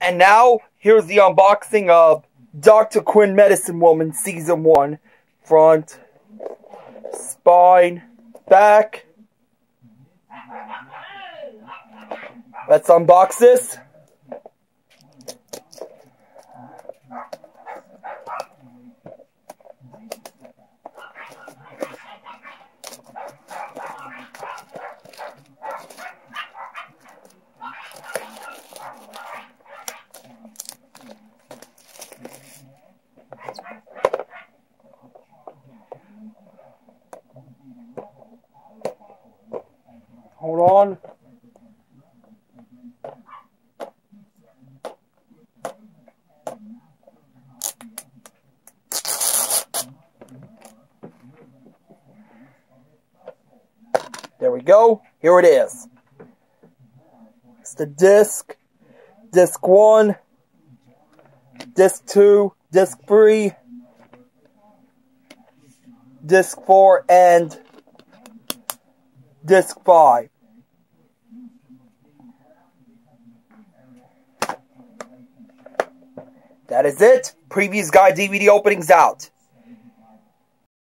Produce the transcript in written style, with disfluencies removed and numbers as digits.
And now, here's the unboxing of Dr. Quinn Medicine Woman Season 1. Front, spine, back. Let's unbox this. Hold on. There we go. Here it is. It's the disc. Disc 1. Disc 2. Disc 3. Disc 4 and Disc 5. That is it. Previews Guy DVD openings out.